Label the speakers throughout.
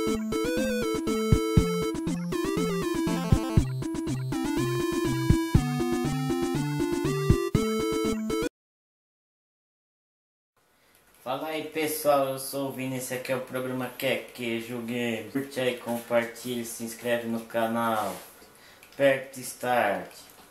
Speaker 1: Fala aí pessoal, eu sou o Vini, esse aqui é o programa Queijo Games. Curte aí, compartilhe, se inscreve no canal. Aperte Start.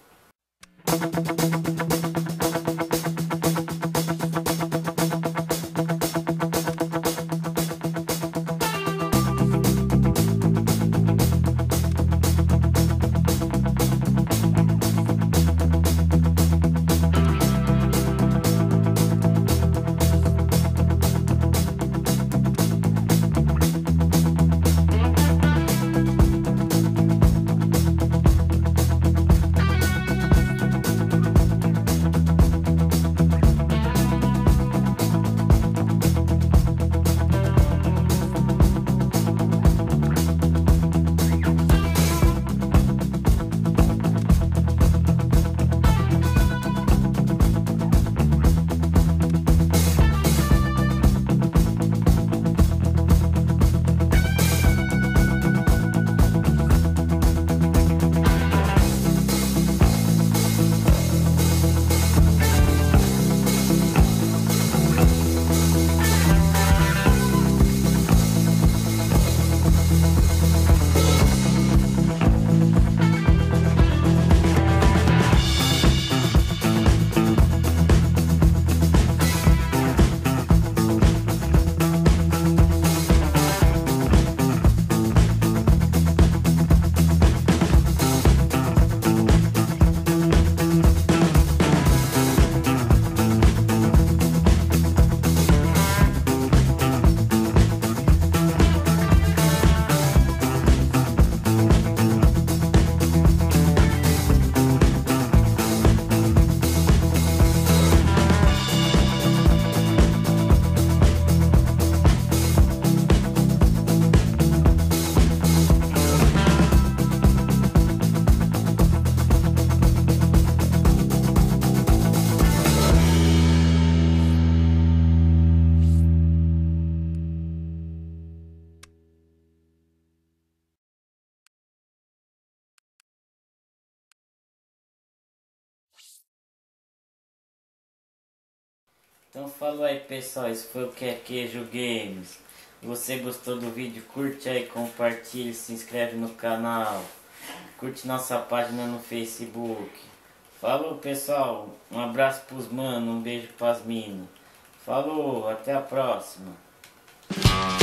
Speaker 1: Então falou aí pessoal, esse foi o Queijo Games. Se você gostou do vídeo, curte aí, compartilhe, se inscreve no canal. Curte nossa página no Facebook. Falou pessoal, um abraço pros manos, um beijo pras minas. Falou, até a próxima.